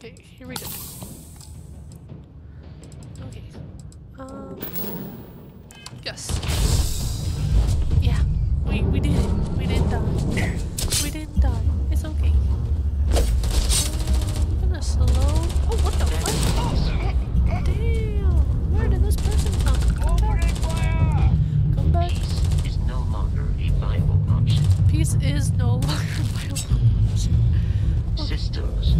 Okay, here we go. Okay. Yes. Yeah, we did it. We didn't die. We didn't die. It's okay. I'm gonna slow. Oh, what the fuck? Damn! Where did this person come? Come back. Come back. Peace is no longer a viable option. Peace is no longer a viable option. Okay. Systems